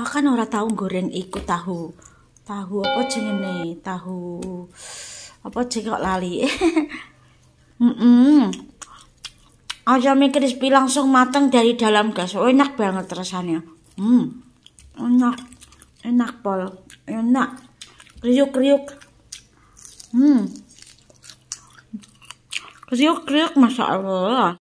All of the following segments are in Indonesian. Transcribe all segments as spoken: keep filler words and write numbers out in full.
kan ora tahu goreng iku tahu. Tahu apa jenenge? Tahu apa jenenge kok lali. Heeh. Ayam crispy langsung matang dari dalam gas. Oh, enak banget rasanya. Hmm. Enak. Enak pol. Enak. Kriuk-kriuk. Hmm. Kriuk-kriuk, Masya Allah.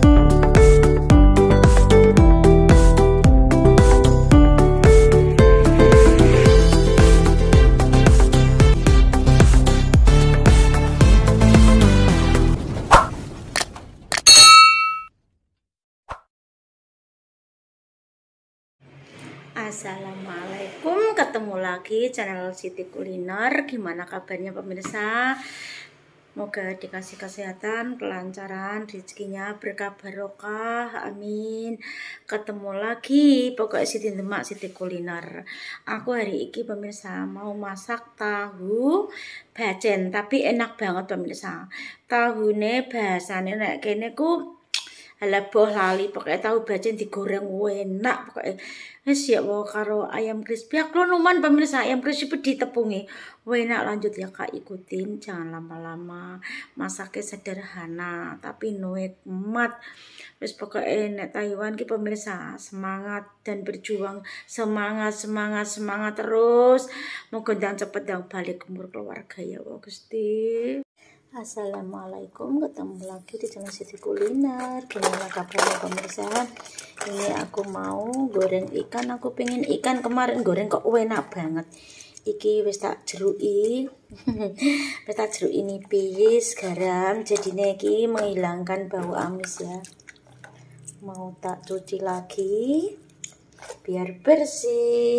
Assalamualaikum, ketemu lagi channel Siti Kuliner. Gimana kabarnya pemirsa? Semoga dikasih kesehatan, kelancaran, rezekinya berkah barokah, amin. Ketemu lagi, pokoknya Siti Demak, Siti Kuliner. Aku hari ini pemirsa mau masak tahu bacen, tapi enak banget pemirsa. Tahune bahasane nek kene ku ala boh lali, pokoknya tahu bacen digoreng enak pokoknya. Wis ya wae karo ayam crispy. Aku numan pemirsa ayam crispy ditepungi. Enak, lanjut ya Kak, ikutin, jangan lama-lama. Masaknya sederhana tapi nikmat. Wis pokoknya nek Taiwan ki pemirsa semangat dan berjuang, semangat semangat semangat terus. Moga ndang cepet ndang balik umur keluarga ya Allah Gusti. Assalamualaikum, ketemu lagi di channel Siti Kuliner. Gimana kabarnya pemirsa? Ini aku mau goreng ikan. Aku pengen ikan, kemarin goreng kok enak banget. Iki wis tak jeruki. Wis tak jeruki nipis, garam. Jadinya iki menghilangkan bau amis ya. Mau tak cuci lagi biar bersih.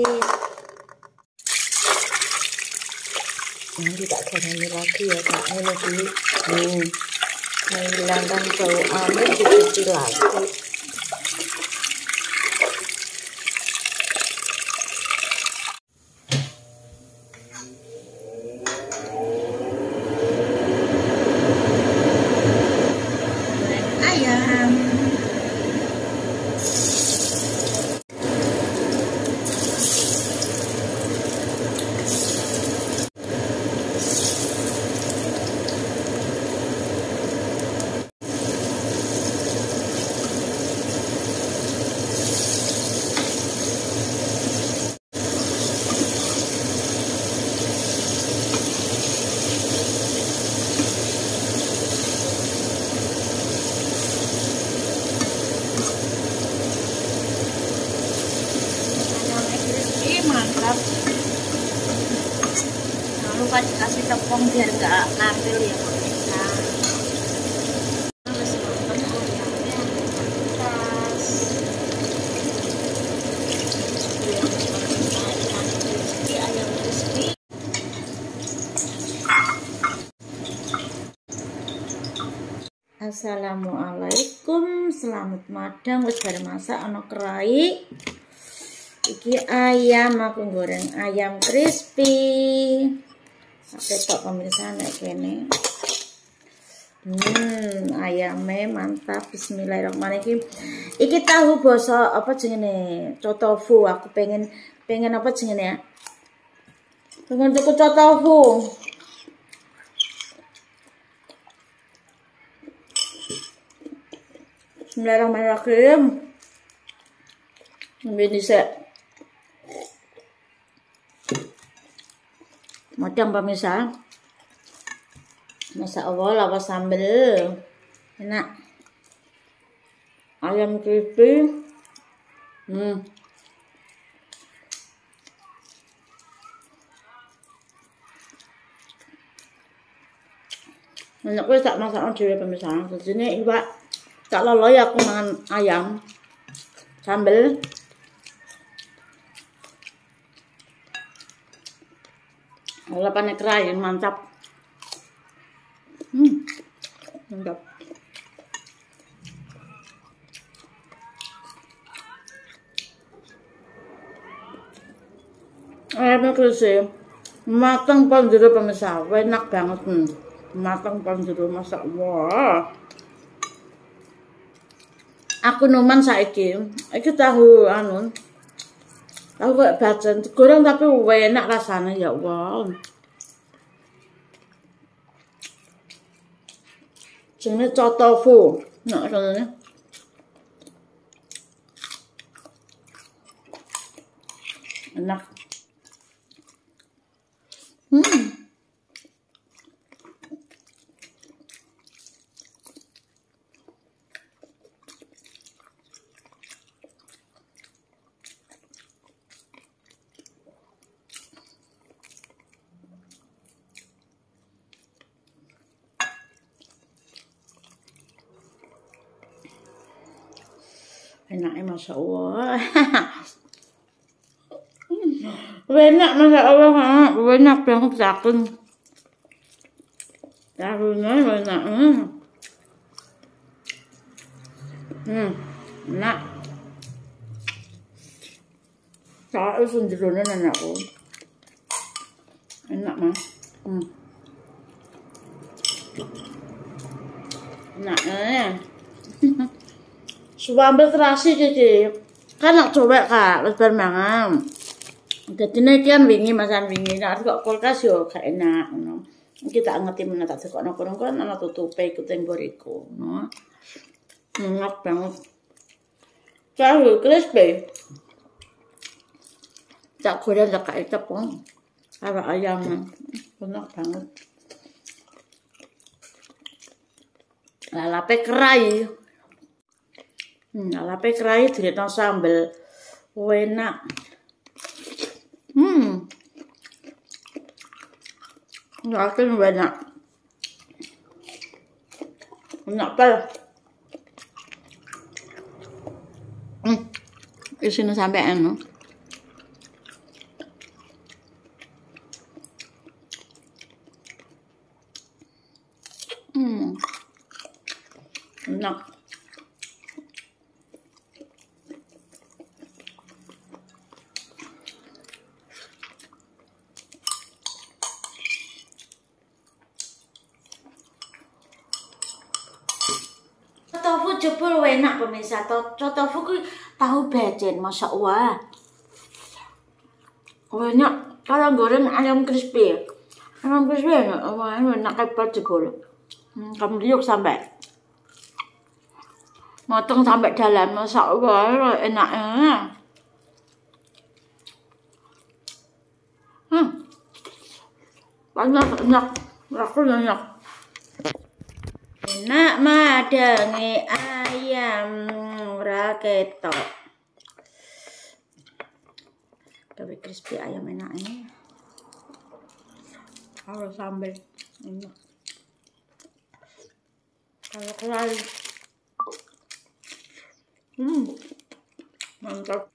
Ini tak garami lagi ya Kak, ini dulu hmm. menghilangkan bau amis, dicuci lagi. Ayam mantap. Jangan lupa dikasih tepung biar nggak ngambil ya pemirsa. Harus nonton ayamnya tas. Ayam crispy. Assalamualaikum, selamat madang. Wis bare masak ana kerai. Iki ayam aku goreng ayam crispy. Sampai tok pemirsa nek kene. Hmm, ayamnya mantap. Bismillahirrahmanirrahim. Iki tahu boso apa jenenge? Cotofu. Aku pengen pengen apa jenenge ya? Pengen tuku cotofu. Bismillahirrahmanirrahim. Ini dhisik. Madang pemirsa, Masya Allah, lawas sambel enak, ayam crispy, hmm. Enak wis tak masak dhewe pemirsa. Jadi iwak tak lolo ya aku mangan ayam sambel. Lapannya kerai mantap. Hmm. Mantap. Ayamnya crispy, matang pol jero pemirsa, enak banget nih. Matang pol jero, Masya Allah. Aku numan saiki, iki tahu anu Aku kayak bacem goreng tapi enak rasanya ya Allah. Jenenge tofu. Nah, rasanya enak. Hmm. Enaknya Masya Allah. Enak Masya Allah. Enak banget sakit. Tahunya enak. Hmm, enak. Saya sendirian enak kok. Enak mah. Hmm. Enak eh. Suambel terasi iki. Kan nak coba Kak, wis bar mangan. Dadine iki kan wingi masan wingi nek kok kulkas yo gak enak ngono. Iki tak ngerti men tak dekokno kono kan ana tutupe iku tembok iku, ngono. Enak banget. Tahu crispy. Tak goreng tak kayak tepung. Ada ayam. Enak banget. Lalape kerai. Hmm, lalape kerai direkno sambel. Enak. Hmm. Yakin enak. Enak banget. Hmm. Isine sampean no. Hmm. Enak. Tofu jebul enak pemirsa. Tofu ku tahu becen, Masya Allah. Enak. Kalau goreng ayam crispy. Ayam crispy enak. Enak kayak jebul. Hmm, kamu liuk sampai. Motong sampai dalam, Masya Allah, enaknya. Hmm. Banyak, enak. Aku enak. Enak madangi ayam raketok. Tapi crispy ayam enaknya. Kalau sambal enak. Kalau kerai. Hmm. Mantap.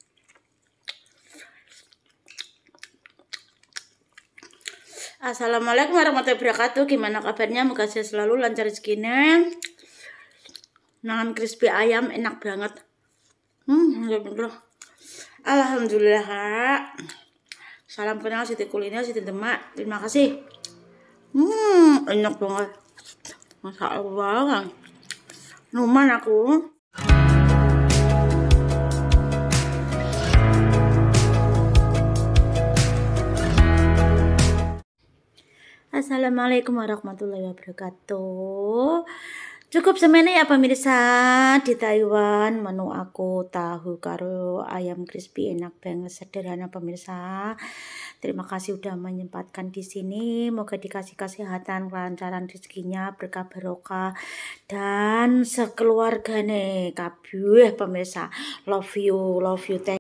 Assalamualaikum warahmatullahi wabarakatuh. Gimana kabarnya? Moga sehat selalu, lancar rezekinya. Nangan crispy ayam enak banget. Hmm, alhamdulillah Kak. Salam kenal Siti Kuliner, Siti Demak. Terima kasih. Hmm, enak banget. Masya Allah. Numan aku. Assalamualaikum warahmatullahi wabarakatuh. Cukup semene ya pemirsa, di Taiwan menu aku tahu karo ayam crispy enak banget, sederhana pemirsa. Terima kasih udah menyempatkan di sini. Moga dikasih kesehatan, kelancaran rezekinya, berkah barokah dan sekeluarga nih kabeh pemirsa. Love you, love you. Thank